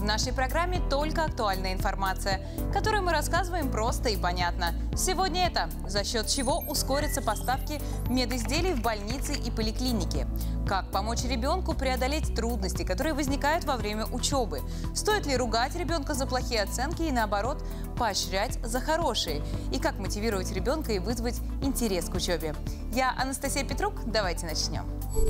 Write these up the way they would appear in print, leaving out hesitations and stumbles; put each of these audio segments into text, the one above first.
В нашей программе только актуальная информация, которую мы рассказываем просто и понятно. Сегодня это: за счет чего ускорятся поставки медизделий в больницы и поликлиники, как помочь ребенку преодолеть трудности, которые возникают во время учебы, стоит ли ругать ребенка за плохие оценки и, наоборот, поощрять за хорошие, и как мотивировать ребенка и вызвать интерес к учебе. Я Анастасия Петрук, давайте начнем.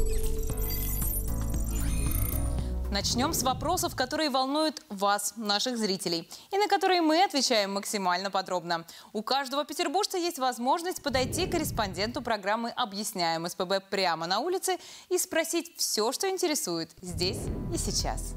Начнем с вопросов, которые волнуют вас, наших зрителей, и на которые мы отвечаем максимально подробно. У каждого петербуржца есть возможность подойти к корреспонденту программы «Объясняем СПБ» прямо на улице и спросить все, что интересует здесь и сейчас.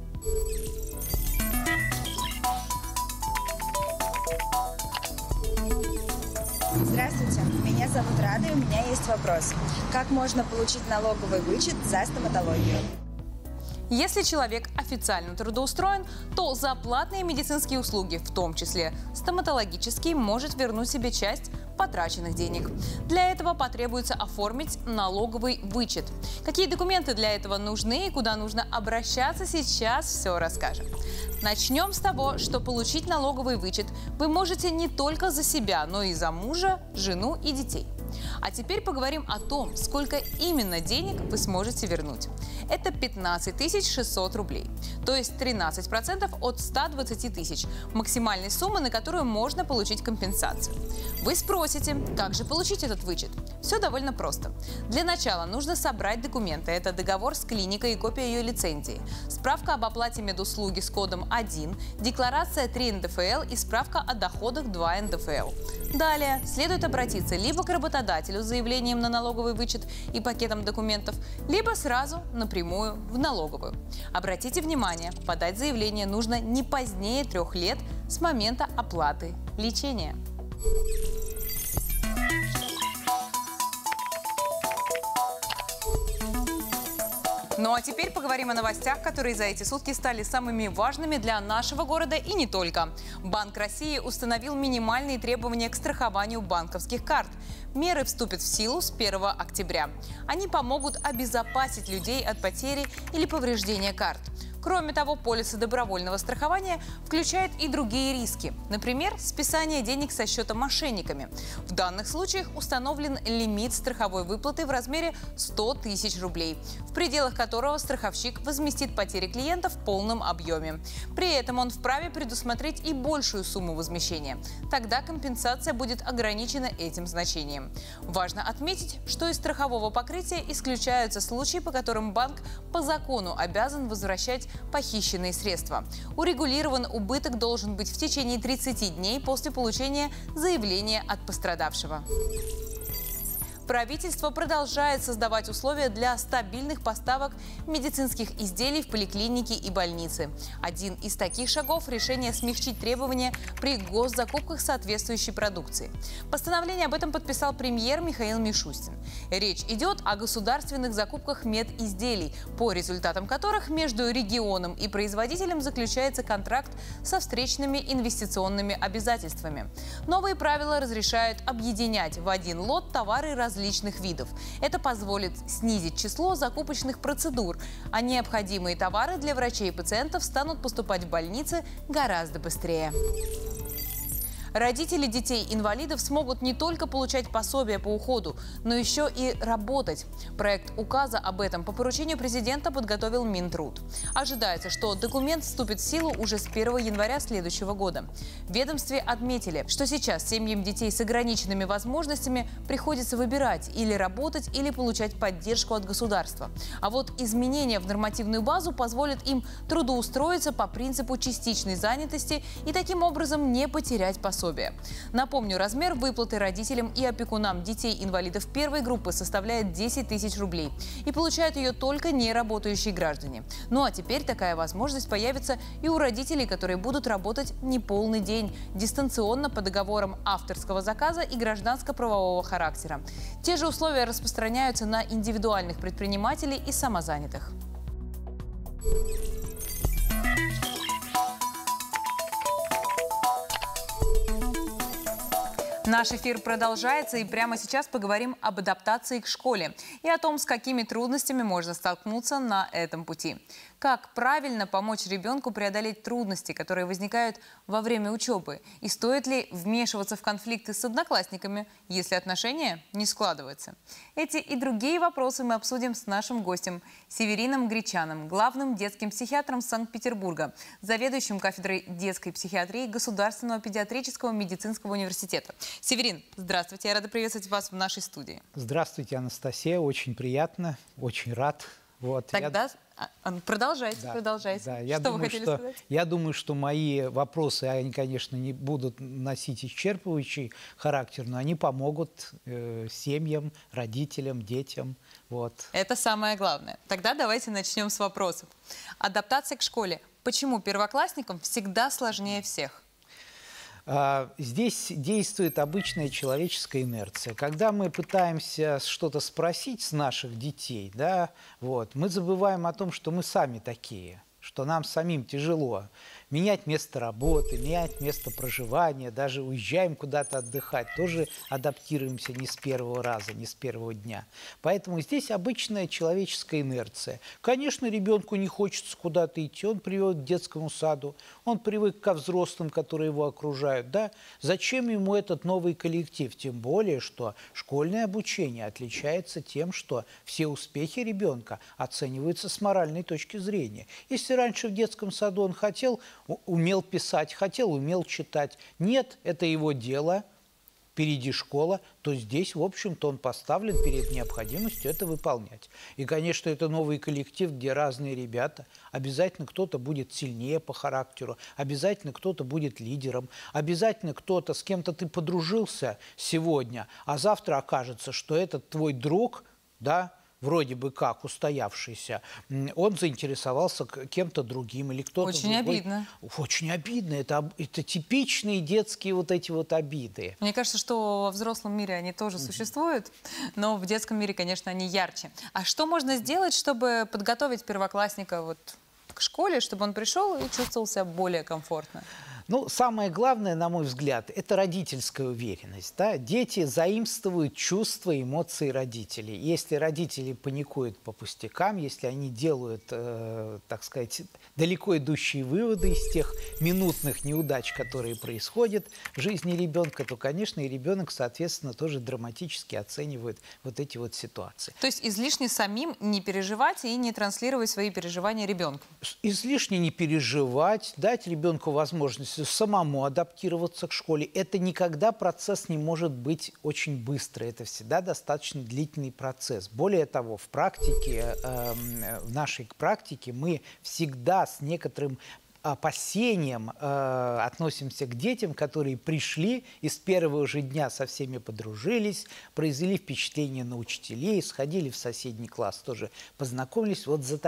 Здравствуйте, меня зовут Рада, и у меня есть вопрос. Как можно получить налоговый вычет за стоматологию? Если человек официально трудоустроен, то за платные медицинские услуги, в том числе стоматологические, может вернуть себе часть потраченных денег. Для этого потребуется оформить налоговый вычет. Какие документы для этого нужны и куда нужно обращаться, сейчас все расскажем. Начнем с того, что получить налоговый вычет вы можете не только за себя, но и за мужа, жену и детей. А теперь поговорим о том, сколько именно денег вы сможете вернуть. Это 15 600 рублей, то есть 13% от 120 тысяч, максимальной суммы, на которую можно получить компенсацию. Вы спросите, как же получить этот вычет? Все довольно просто. Для начала нужно собрать документы. Это договор с клиникой и копия ее лицензии, справка об оплате медуслуги с кодом 1, декларация 3 НДФЛ и справка о доходах 2 НДФЛ. Далее следует обратиться либо к работодателю с заявлением на налоговый вычет и пакетом документов, либо сразу напрямую в налоговую. Обратите внимание, подать заявление нужно не позднее 3 лет с момента оплаты лечения. Ну а теперь поговорим о новостях, которые за эти сутки стали самыми важными для нашего города и не только. Банк России установил минимальные требования к страхованию банковских карт. Меры вступят в силу с 1 октября. Они помогут обезопасить людей от потери или повреждения карт. Кроме того, полисы добровольного страхования включают и другие риски. Например, списание денег со счета мошенниками. В данных случаях установлен лимит страховой выплаты в размере 100 тысяч рублей, в пределах которого страховщик возместит потери клиента в полном объеме. При этом он вправе предусмотреть и большую сумму возмещения. Тогда компенсация будет ограничена этим значением. Важно отметить, что из страхового покрытия исключаются случаи, по которым банк по закону обязан возвращать похищенные средства. Урегулирован убыток должен быть в течение 30 дней после получения заявления от пострадавшего. Правительство продолжает создавать условия для стабильных поставок медицинских изделий в поликлиники и больницы. Один из таких шагов – решение смягчить требования при госзакупках соответствующей продукции. Постановление об этом подписал премьер Михаил Мишустин. Речь идет о государственных закупках медизделий, по результатам которых между регионом и производителем заключается контракт со встречными инвестиционными обязательствами. Новые правила разрешают объединять в один лот товары различных видов. Это позволит снизить число закупочных процедур, а необходимые товары для врачей и пациентов станут поступать в больницы гораздо быстрее. Родители детей-инвалидов смогут не только получать пособия по уходу, но еще и работать. Проект указа об этом по поручению президента подготовил Минтруд. Ожидается, что документ вступит в силу уже с 1 января следующего года. В ведомстве отметили, что сейчас семьям детей с ограниченными возможностями приходится выбирать или работать, или получать поддержку от государства. А вот изменения в нормативную базу позволят им трудоустроиться по принципу частичной занятости и таким образом не потерять пособие. Напомню, размер выплаты родителям и опекунам детей-инвалидов первой группы составляет 10 тысяч рублей. И получают ее только неработающие граждане. Ну а теперь такая возможность появится и у родителей, которые будут работать неполный день, дистанционно по договорам авторского заказа и гражданско-правового характера. Те же условия распространяются на индивидуальных предпринимателей и самозанятых. Наш эфир продолжается, и прямо сейчас поговорим об адаптации к школе и о том, с какими трудностями можно столкнуться на этом пути. Как правильно помочь ребенку преодолеть трудности, которые возникают во время учебы? И стоит ли вмешиваться в конфликты с одноклассниками, если отношения не складываются? Эти и другие вопросы мы обсудим с нашим гостем Северином Гречаном, главным детским психиатром Санкт-Петербурга, заведующим кафедрой детской психиатрии Государственного педиатрического медицинского университета. Северин, здравствуйте, я рада приветствовать вас в нашей студии. Здравствуйте, Анастасия, очень приятно, очень рад. Вот, Тогда продолжайте. Да, Что вы хотели сказать? Я думаю, что мои вопросы, они, конечно, не будут носить исчерпывающий характер, но они помогут семьям, родителям, детям. Вот. Это самое главное. Тогда давайте начнем с вопросов. Адаптация к школе. Почему первоклассникам всегда сложнее всех? Здесь действует обычная человеческая инерция. Когда мы пытаемся что-то спросить с наших детей, да, вот, мы забываем о том, что мы сами такие, что нам самим тяжело менять место работы, менять место проживания, даже уезжаем куда-то отдыхать, тоже адаптируемся не с первого раза, не с первого дня. Поэтому здесь обычная человеческая инерция. Конечно, ребенку не хочется куда-то идти, он привык к детскому саду, он привык ко взрослым, которые его окружают. Да? Зачем ему этот новый коллектив? Тем более, что школьное обучение отличается тем, что все успехи ребенка оцениваются с моральной точки зрения. Если раньше в детском саду он умел писать, умел читать. Нет, это его дело, впереди школа, то здесь, в общем-то, он поставлен перед необходимостью это выполнять. И, конечно, это новый коллектив, где разные ребята. Обязательно кто-то будет сильнее по характеру, обязательно кто-то будет лидером, обязательно кто-то, с кем-то ты подружился сегодня, а завтра окажется, что этот твой друг, да, вроде бы как устоявшийся, он заинтересовался кем-то другим или кто-то Очень другой. обидно. Очень обидно. Это типичные детские вот эти вот обиды. Мне кажется, что во взрослом мире они тоже существуют, но в детском мире, конечно, они ярче. А что можно сделать, чтобы подготовить первоклассника вот к школе, чтобы он пришел и чувствовал себя более комфортно? Ну, самое главное, на мой взгляд, это родительская уверенность. Да? Дети заимствуют чувства и эмоции родителей. Если родители паникуют по пустякам, если они делают, так сказать, далеко идущие выводы из тех минутных неудач, которые происходят в жизни ребенка, то, конечно, и ребенок, соответственно, тоже драматически оценивает вот эти вот ситуации. То есть излишне самим не переживать и не транслировать свои переживания ребенку? Излишне не переживать, дать ребенку возможность самому адаптироваться к школе. Это никогда процесс не может быть очень быстрый. Это всегда достаточно длительный процесс. Более того, в практике, в нашей практике мы всегда с некоторым опасением относимся к детям, которые пришли и с первого же дня со всеми подружились, произвели впечатление на учителей, сходили в соседний класс, тоже познакомились. Вот за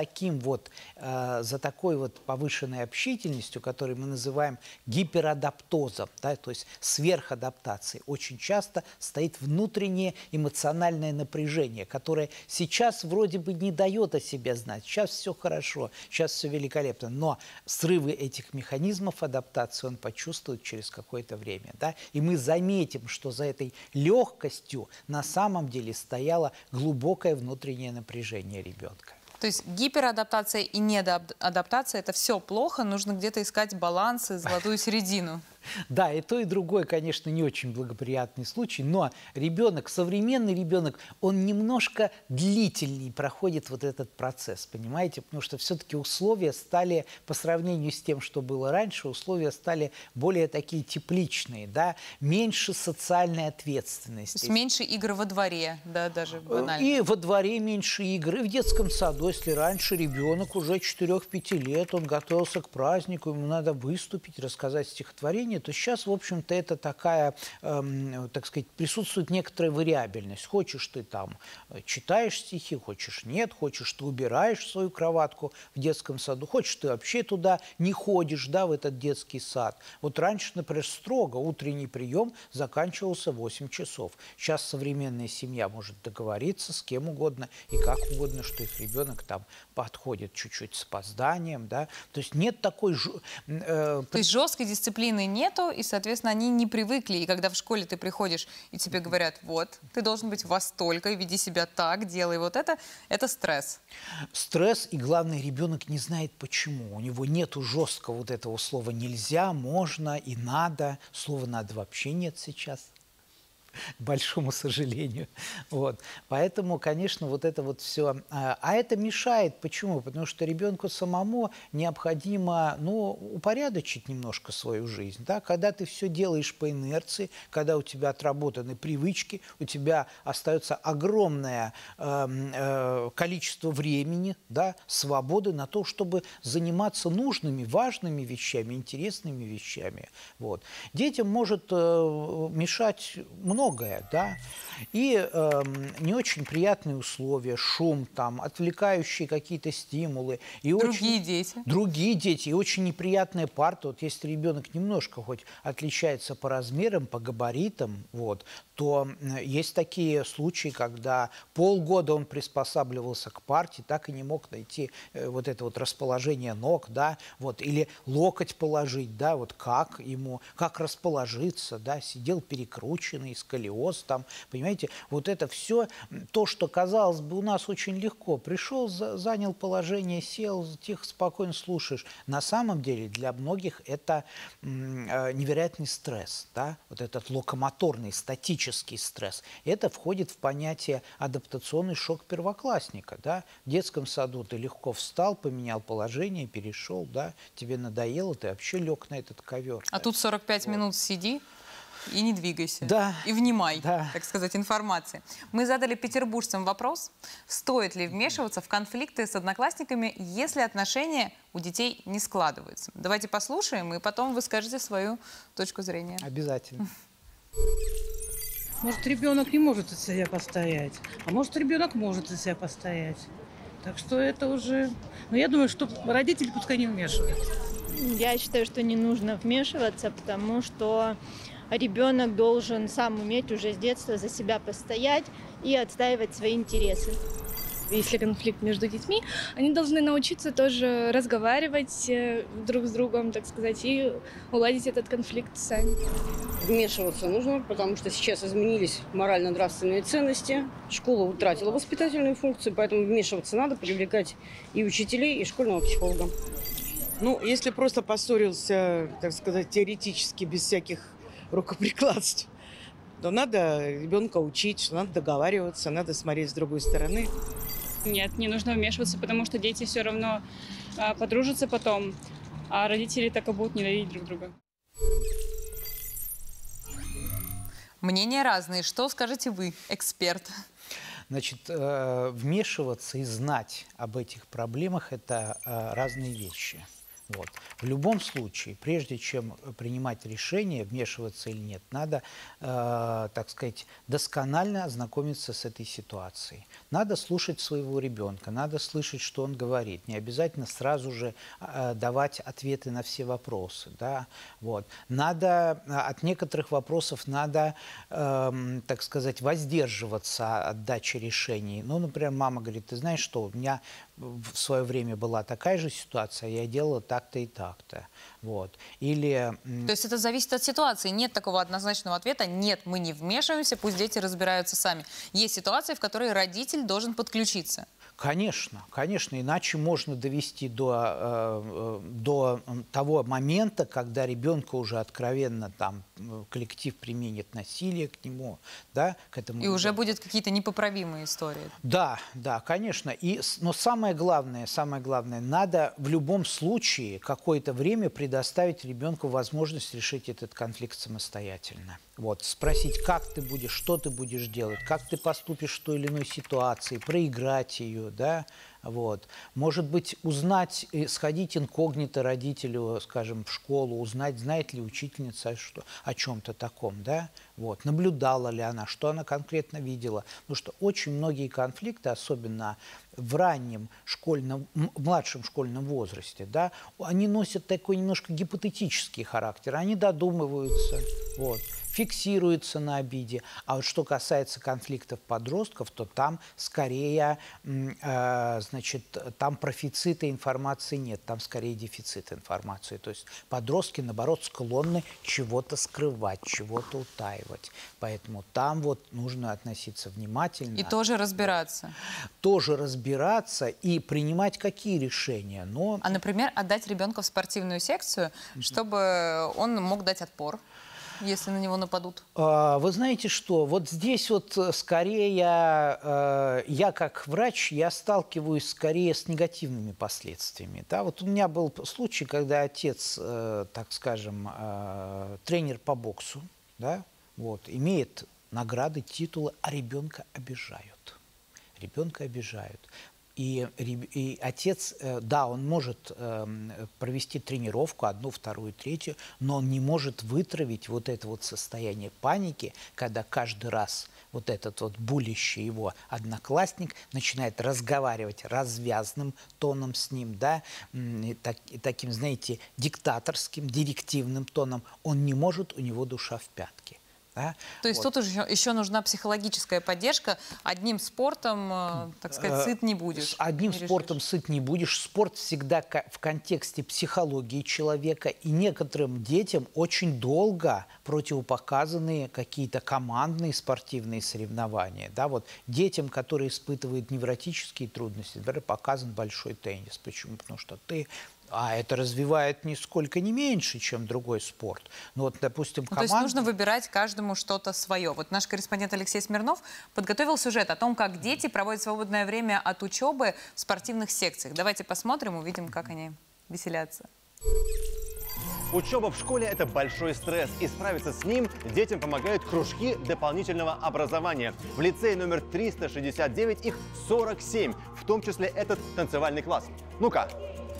такой вот повышенной общительностью, которую мы называем гиперадаптозом, да, то есть сверхадаптацией, очень часто стоит внутреннее эмоциональное напряжение, которое сейчас вроде бы не дает о себе знать. Сейчас все хорошо, сейчас все великолепно, но срыв этих механизмов адаптации он почувствует через какое-то время. Да? И мы заметим, что за этой легкостью на самом деле стояло глубокое внутреннее напряжение ребенка. То есть гиперадаптация и недоадаптация – это все плохо, нужно где-то искать баланс и золотую середину. Да, и то, и другое, конечно, не очень благоприятный случай, но ребенок, современный ребенок, он немножко длительнее проходит вот этот процесс, понимаете? Потому что все-таки условия стали, по сравнению с тем, что было раньше, условия стали более такие тепличные, да, меньше социальной ответственности. То есть меньше игр во дворе, да, даже банально. И во дворе меньше игр, и в детском саду. Если раньше ребенок уже 4-5 лет, он готовился к празднику, ему надо выступить, рассказать стихотворение, то сейчас, в общем-то, это такая, так сказать, присутствует некоторая вариабельность. Хочешь ты там читаешь стихи, хочешь нет, хочешь ты убираешь свою кроватку в детском саду, хочешь ты вообще туда не ходишь, да, в этот детский сад. Вот раньше, например, строго утренний прием заканчивался в 8 часов. Сейчас современная семья может договориться с кем угодно и как угодно, что их ребенок там подходит чуть-чуть с опозданием, да. То есть нет такой... То есть жесткой дисциплины нет, нету, и, соответственно, они не привыкли. И когда в школе ты приходишь, и тебе говорят, вот, ты должен быть во столько, веди себя так, делай вот это стресс. Стресс, и главное, ребенок не знает почему. У него нету жесткого вот этого слова «нельзя», «можно» и «надо». Слова «надо» вообще нет сейчас, к большому сожалению. Вот. Поэтому, конечно, вот это вот все... А это мешает. Почему? Потому что ребенку самому необходимо, ну, упорядочить немножко свою жизнь. Да? Когда ты все делаешь по инерции, когда у тебя отработаны привычки, у тебя остается огромное количество времени, да, свободы на то, чтобы заниматься нужными, важными вещами, интересными вещами. Вот. Детям может мешать многое, да, и не очень приятные условия, шум, там, отвлекающие какие-то стимулы. И Другие дети. Другие дети, и очень неприятная парта. Вот если ребенок немножко хоть отличается по размерам, по габаритам, вот, то есть такие случаи, когда полгода он приспосабливался к парте, так и не мог найти вот это вот расположение ног, да, вот, или локоть положить, да, вот как ему, как расположиться, да, сидел перекрученный, сколиоз там, понимаете, вот это все, то, что, казалось бы, у нас очень легко, пришел, занял положение, сел, тихо, спокойно слушаешь. На самом деле для многих это невероятный стресс, да, вот этот локомоторный, статический стресс. Это входит в понятие адаптационный шок первоклассника, да. В детском саду ты легко встал, поменял положение, перешел, да, тебе надоело, ты вообще лег на этот ковер. А да. тут 45 минут сиди и не двигайся. Да. И внимай, Да. так сказать, информации. Мы задали петербуржцам вопрос, стоит ли вмешиваться в конфликты с одноклассниками, если отношения у детей не складываются. Давайте послушаем, и потом вы скажете свою точку зрения. Обязательно. Может, ребенок не может за себя постоять, а может, ребенок может за себя постоять. Так что это уже... Но я думаю, что родители пускай не вмешиваются. Я считаю, что не нужно вмешиваться, потому что ребенок должен сам уметь уже с детства за себя постоять и отстаивать свои интересы. Если конфликт между детьми, они должны научиться тоже разговаривать друг с другом, так сказать, и уладить этот конфликт сами. Вмешиваться нужно, потому что сейчас изменились морально-нравственные ценности. Школа утратила воспитательную функцию, поэтому вмешиваться надо, привлекать и учителей, и школьного психолога. Ну, если просто поссорился, так сказать, теоретически, без всяких рукоприкладств, то надо ребенка учить, что надо договариваться, надо смотреть с другой стороны. Нет, не нужно вмешиваться, потому что дети все равно подружатся потом, а родители так и будут ненавидеть друг друга. Мнения разные. Что скажете вы, эксперт? Значит, вмешиваться и знать об этих проблемах – это разные вещи. Вот. В любом случае, прежде чем принимать решение, вмешиваться или нет, надо, так сказать, досконально ознакомиться с этой ситуацией. Надо слушать своего ребенка, надо слышать, что он говорит. Не обязательно сразу же давать ответы на все вопросы. Да? Вот. Надо, от некоторых вопросов надо, так сказать, воздерживаться от дачи решений. Ну, например, мама говорит, ты знаешь что, у меня в свое время была такая же ситуация, я делала так-то и так-то. Вот. Или... То есть это зависит от ситуации. Нет такого однозначного ответа. Нет, мы не вмешиваемся, пусть дети разбираются сами. Есть ситуации, в которой родитель должен подключиться. Конечно, конечно, иначе можно довести до того момента, когда ребенка уже откровенно там коллектив применит насилие к нему, да, к этому. И уже будет какие-то непоправимые истории. Да, да, конечно. Но самое главное, надо в любом случае какое-то время предоставить ребенку возможность решить этот конфликт самостоятельно. Вот, спросить, как ты будешь, что ты будешь делать, как ты поступишь в той или иной ситуации, проиграть ее, да, вот. Может быть, узнать, сходить инкогнито родителю, скажем, в школу, узнать, знает ли учительница о чем-то таком, да, вот, наблюдала ли она, что она конкретно видела. Потому что очень многие конфликты, особенно в раннем младшем школьном возрасте, да, они носят такой немножко гипотетический характер, они додумываются, вот. фиксируется на обиде. А вот что касается конфликтов подростков, то там скорее, значит, там профицита информации нет, там скорее дефицит информации. То есть подростки, наоборот, склонны чего-то скрывать, чего-то утаивать. Поэтому там вот нужно относиться внимательно. И тоже разбираться. Тоже разбираться и принимать какие решения. Но... А, например, отдать ребенка в спортивную секцию, чтобы он мог дать отпор, если на него нападут? Вы знаете что, вот здесь вот скорее я как врач, я сталкиваюсь скорее с негативными последствиями. Да? Вот у меня был случай, когда отец, так скажем, тренер по боксу, да, вот, имеет награды, титулы, а ребенка обижают. Ребенка обижают. И отец, да, он может провести тренировку, одну, вторую, третью, но он не может вытравить вот это вот состояние паники, когда каждый раз вот этот вот булящий его одноклассник начинает разговаривать развязным тоном с ним, да, и таким, знаете, диктаторским, директивным тоном. Он не может, у него душа в пятке. Да? То есть вот. Тут еще нужна психологическая поддержка. Одним спортом, так сказать, сыт не будешь. Одним спортом сыт не будешь. Спорт всегда в контексте психологии человека. И некоторым детям очень долго противопоказаны какие-то командные спортивные соревнования. Да? Вот детям, которые испытывают невротические трудности, например, показан большой теннис. Почему? Потому что это развивает нисколько не меньше, чем другой спорт. Ну, вот, допустим, То есть нужно выбирать каждому что-то свое. Вот наш корреспондент Алексей Смирнов подготовил сюжет о том, как дети проводят свободное время от учебы в спортивных секциях. Давайте посмотрим, увидим, как они веселятся. Учеба в школе – это большой стресс, и справиться с ним детям помогают кружки дополнительного образования. В лицее номер 369 их 47, в том числе этот танцевальный класс. Ну-ка.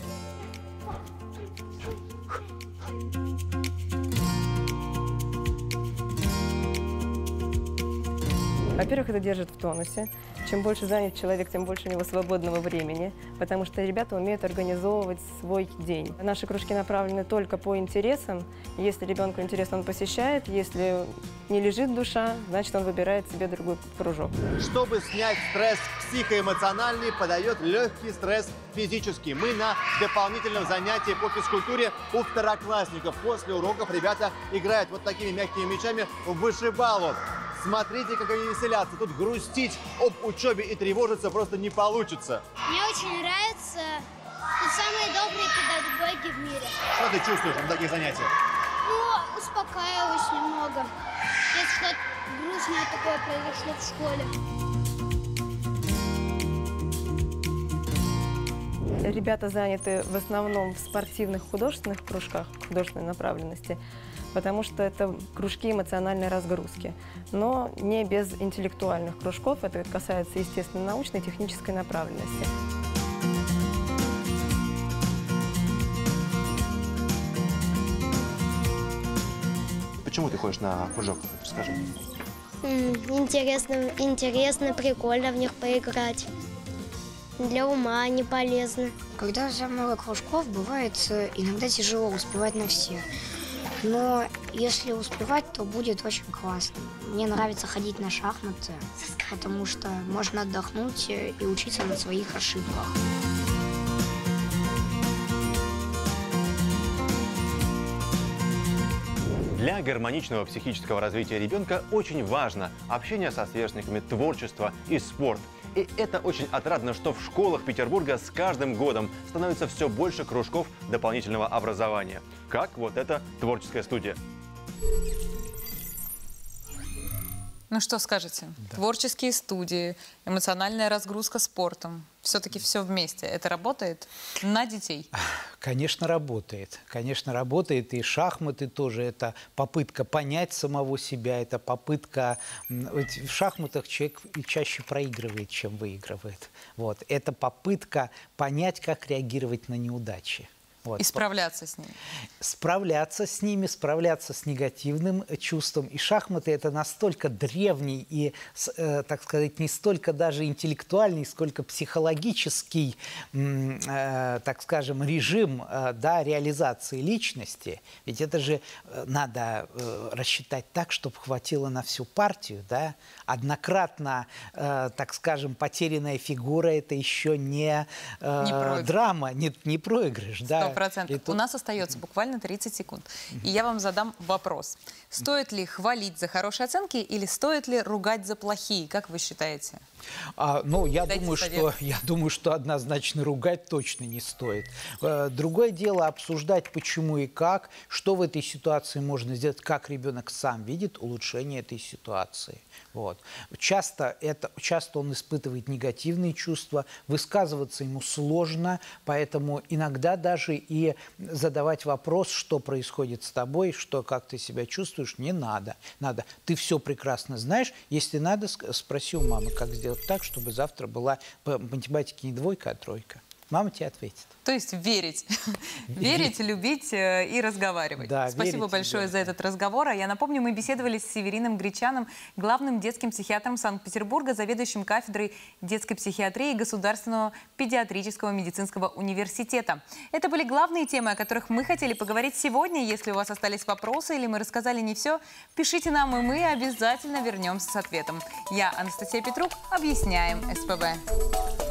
Во-первых, это держит в тонусе. Чем больше занят человек, тем больше у него свободного времени, потому что ребята умеют организовывать свой день. Наши кружки направлены только по интересам. Если ребенку интересно, он посещает. Если не лежит душа, значит, он выбирает себе другой кружок. Чтобы снять стресс психоэмоциональный, подает легкий стресс физический. Мы на дополнительном занятии по физкультуре у второклассников. После уроков ребята играют вот такими мягкими мячами в вышибалу. Смотрите, как они веселятся. Тут грустить об учебе и тревожиться просто не получится. Мне очень нравится. Тут самые добрые педагоги в мире. Что ты чувствуешь на таких занятиях? Ну, успокаиваюсь немного. Если что-то грустное такое произошло в школе. Ребята заняты в основном в спортивных художественных кружках художественной направленности, потому что это кружки эмоциональной разгрузки, но не без интеллектуальных кружков. Это касается естественно-научной и технической направленности. Почему ты ходишь на кружок? Расскажи. Интересно, прикольно в них поиграть. Для ума они полезны. Когда много кружков, бывает иногда тяжело успевать на все. Но если успевать, то будет очень классно. Мне нравится ходить на шахматы, потому что можно отдохнуть и учиться на своих ошибках. Для гармоничного психического развития ребенка очень важно общение со сверстниками, творчество и спорт. И это очень отрадно, что в школах Петербурга с каждым годом становится все больше кружков дополнительного образования. Как вот эта творческая студия. Ну что скажете? Да. Творческие студии, эмоциональная разгрузка спортом. Все-таки все вместе. Это работает на детей? Конечно, работает. Конечно, работает. И шахматы тоже. Это попытка понять самого себя. Это попытка... В шахматах человек чаще проигрывает, чем выигрывает. Вот. Это попытка понять, как реагировать на неудачи. Вот. И справляться с ними. Справляться с ними, справляться с негативным чувством. И шахматы – это настолько древний и, так сказать, не столько даже интеллектуальный, сколько психологический, так скажем, режим, да, реализации личности. Ведь это же надо рассчитать так, чтобы хватило на всю партию, да. Однократно, так скажем, потерянная фигура – это еще не драма, не проигрыш, да. 100%. У нас остается буквально 30 секунд. И я вам задам вопрос. Стоит ли хвалить за хорошие оценки или стоит ли ругать за плохие? Как вы считаете? Ну, я думаю, что однозначно ругать точно не стоит. Другое дело обсуждать, почему и как, что в этой ситуации можно сделать, как ребенок сам видит улучшение этой ситуации. Вот. Часто он испытывает негативные чувства, высказываться ему сложно, поэтому иногда даже и задавать вопрос, что происходит с тобой, как ты себя чувствуешь, не надо. Ты все прекрасно знаешь. Если надо, спроси у мамы, как сделать так, чтобы завтра была по математике не 2, а 3. Мама тебе ответит. То есть верить. Верить, любить и разговаривать. Да, спасибо большое за этот разговор. Я напомню, мы беседовали с Северином Гречаном, главным детским психиатром Санкт-Петербурга, заведующим кафедрой детской психиатрии Государственного педиатрического медицинского университета. Это были главные темы, о которых мы хотели поговорить сегодня. Если у вас остались вопросы или мы рассказали не все, пишите нам, и мы обязательно вернемся с ответом. Я, Анастасия Петрук, объясняем СПБ.